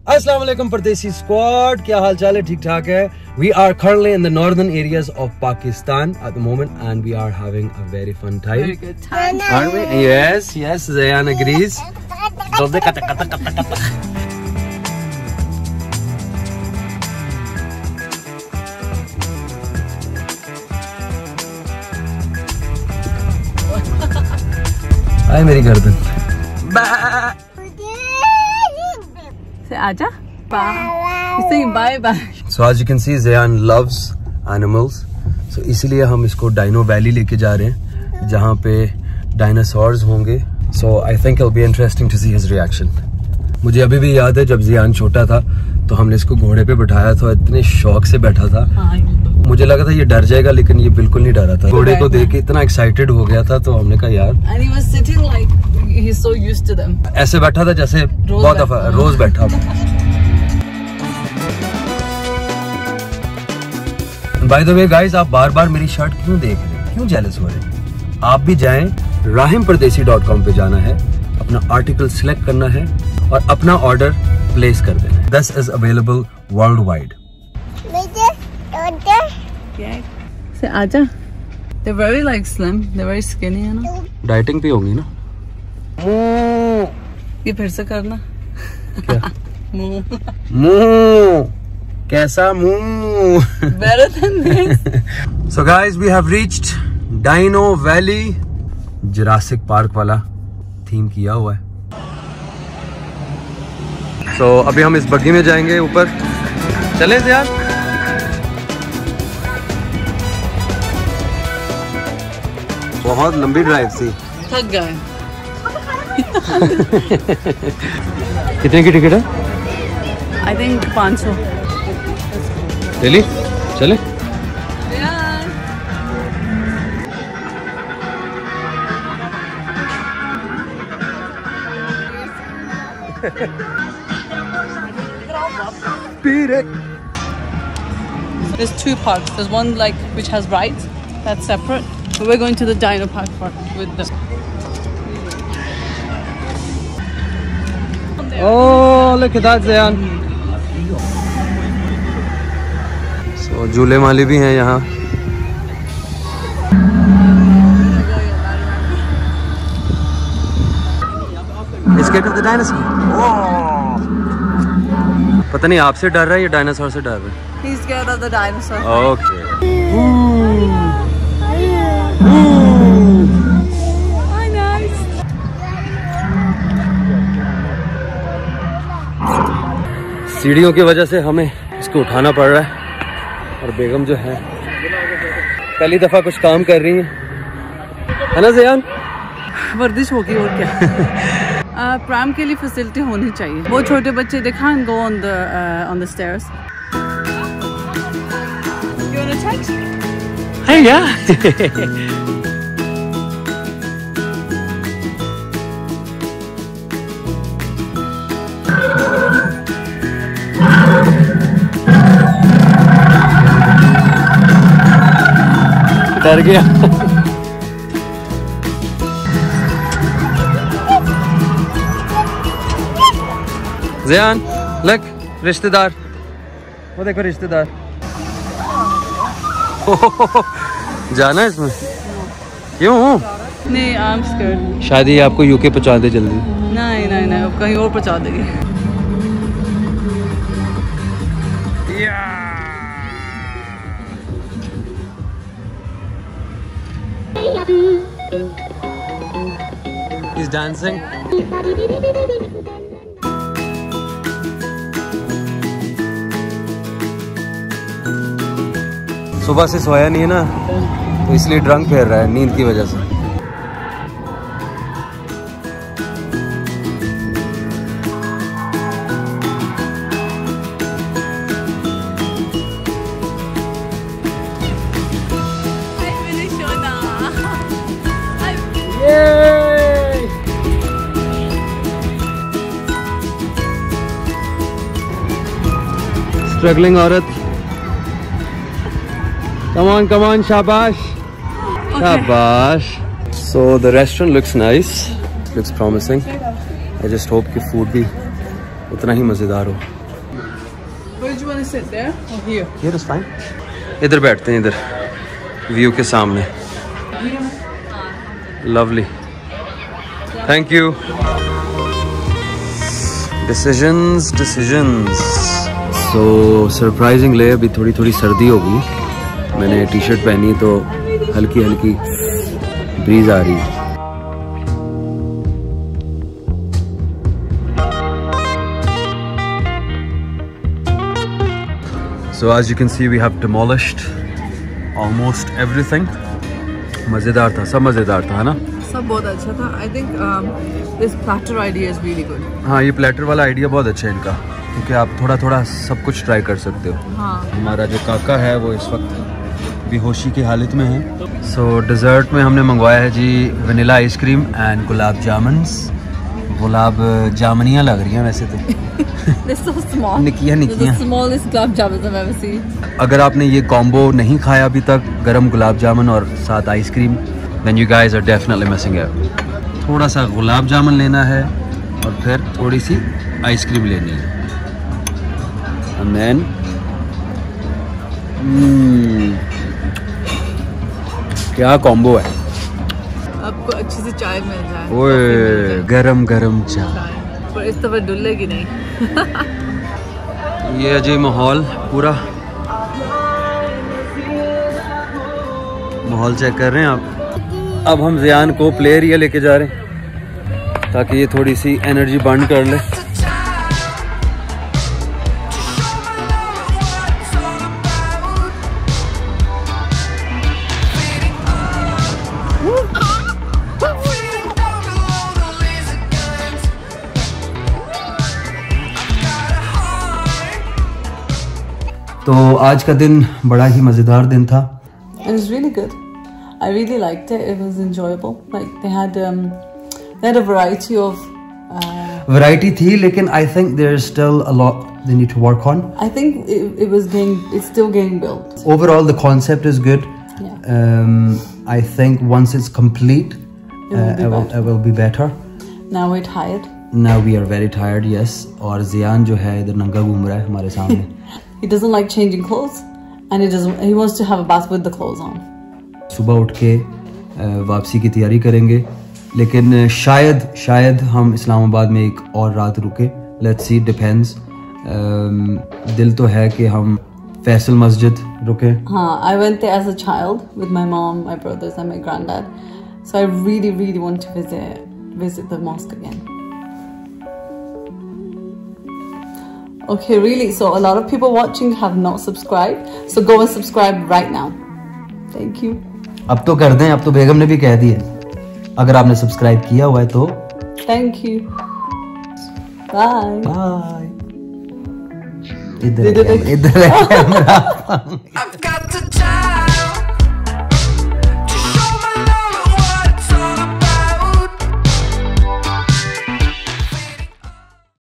अस्सलाम वालेकुम परदेसी स्क्वाड, क्या हाल चाल है? ठीक ठाक है. We are currently in the northern areas of Pakistan at the moment and we are having a very fun time. Very good time. Aren't we? Yes, yes, Zayan agrees. Hi मेरी गर्दन. Say aja. Bye. He's saying bye bye. So as you can see, Zayan loves animals. So इसीलिए हम इसको dino valley लेके जा रहे हैं, जहाँ पे डायनासोर्स होंगे. So I think it'll be interesting to see his reaction. मुझे अभी भी याद है जब ज़ियान छोटा था तो हमने इसको घोड़े पे बिठाया था. इतने शौक से बैठा था. मुझे लगा था ये डर जाएगा, लेकिन ये बिल्कुल नहीं डरा था. घोड़े को देख के इतना एक्साइटेड हो गया था, तो हमने कहा यार. And he was sitting like he's so used to them. ऐसे बैठा था जैसे बहुत दफा रोज बैठा. बाय द वे गाइस, आप बार बार मेरी शर्ट क्यों देख रहे हैं? क्यों जेलस हो रहे हैं? आप भी जाएं, rahimpardeshi.com पे जाना है, अपना आर्टिकल सिलेक्ट करना है और अपना ऑर्डर प्लेस कर देना है. This is available worldwide. Yeah. Say aja. They're very like slim. They're very skinny, है ना? डाइटिंग पे होंगी ना? ये फिर से करना. क्या? मुंह. कैसा मुंह? Better than this. So guys, we have reached Dino Valley. Jurassic Park वाला थीम किया हुआ है. So अभी हम इस बग्गी में जाएंगे ऊपर. चले यार. बहुत लंबी ड्राइव थी. थक गए. कितने की टिकट है? I think 500. चलिए चले. There's two parks. There's one like which has rides. That's separate. So we're going to the Dino Park with them. Oh, look at that, Zayan. So झूले माली भी हैं यहाँ. Escape of the dinosaur. Oh. पता नहीं आपसे डर रहा है या डायनासोर से डर रहा है? He's scared of the dinosaur. Okay. Hi, nice. सीढ़ियों की वजह से हमें इसको उठाना पड़ रहा है, और बेगम जो है पहली दफा कुछ काम कर रही है ना ज़ियान? वर्जिश होगी और क्या. प्राम के लिए फैसिलिटी होनी चाहिए. वो छोटे बच्चे दिखाएं go on the stairs. You want to touch? Hey, yeah. डर गया. ज़ियान, लग रिश्तेदार. वो देखो रिश्तेदार. जाना है इसमें? क्यों? नहीं, I'm scared. शायद ये आपको यूके पहुंचा दे जल्दी. नहीं नहीं नहीं, अब कहीं और पहुंचा देगी. He's dancing. सुबह से सोया नहीं है ना, तो इसलिए ड्रंक फेर रहा है नींद की वजह से. स्ट्रगलिंग औरत. Come on, shabash. Okay. Shabash. So the restaurant looks nice, looks promising. I just hope कि food भी उतना ही मज़ेदार हो। Where do you want to sit, there or here? Here is fine. इधर बैठते हैं, इधर व्यू के सामने। Lovely, thank you. डिसीजंस। तो सरप्राइजिंगली अभी थोड़ी थोड़ी सर्दी हो गई। मैंने टी शर्ट पहनी तो हल्की हल्की ब्रीज आ रही है। So as you can see, we have demolished almost everything. मज़ेदार था, सब मज़ेदार था, है ना? सब बहुत अच्छा था। I think this platter idea is really good. हाँ, ये प्लेटर वाला आइडिया बहुत अच्छा है इनका, क्योंकि आप थोड़ा थोड़ा सब कुछ ट्राई कर सकते हो। हाँ। हमारा जो काका है वो इस वक्त बेहोशी की हालत में है। सो डिज़र्ट में हमने मंगवाया है जी vanilla ice cream and gulab jamuns. गुलाब जामुनियाँ लग रही हैं वैसे तो। They're so small. Nikiya They're the smallest gulab jamuns I've ever seen. अगर आपने ये कॉम्बो नहीं खाया अभी तक, गरम गुलाब जामुन और साथ ice cream, then you guys are definitely missing out. थोड़ा सा गुलाब जामुन लेना है और फिर थोड़ी सी आइसक्रीम लेनी है, and then क्या कॉम्बो है। आपको अच्छी सी चाय मिल जाए। ओए गरम गरम चाय, पर इस दफा डुलेगी नहीं। ये अजय माहौल पूरा माहौल चेक कर रहे हैं आप। अब हम ज़ियान को प्ले एरिया लेके जा रहे हैं ताकि ये थोड़ी सी एनर्जी बर्न कर ले। तो आज का दिन बड़ा ही मज़ेदार दिन था। It was really good. I really liked it. It was enjoyable. Like they had a variety of. Variety थी, लेकिन I think there's still a lot they need to work on. I think it's still getting built. Overall, the concept is good. Yeah. I think once it's complete, it will be better. Now we're tired. Now we are very tired. Yes. और ज़ियान जो है इधर नंगा घूम रहा है हमारे सामने। He doesn't like changing clothes, and he wants to have a bath with the clothes on. सुबह उठ के वापसी की तैयारी करेंगे, लेकिन शायद हम इस्लामाबाद में एक और रात रुके। Let's see, depends. दिल तो है कि हम फैसल मस्जिद रुके। हाँ, I went there as a child with my mom, my brothers, and my granddad. So I really, really want to visit the mosque again. Okay, really. So a lot of people watching have not subscribed. So go and subscribe right now. Thank you. अब तो कर दें, अब तो बेगम ने भी कह दिया। अगर आपने सब्सक्राइब किया हुआ है तो Thank you. Bye. बाय। इधर है camera. I've got to die.